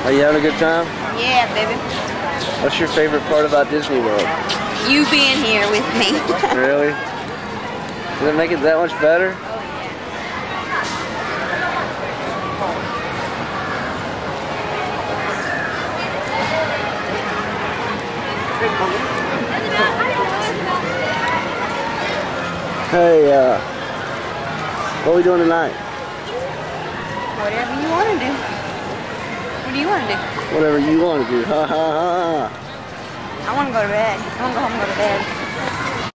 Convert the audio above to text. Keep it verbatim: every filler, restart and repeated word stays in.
Are you having a good time? Yeah, baby. What's your favorite part about Disney World? You being here with me. Really? Does it make it that much better? Hey, uh, what are we doing tonight? Whatever you want to do. What do you want to do? Whatever you want to do. Ha ha ha. I want to go to bed. I want to go home and go to bed.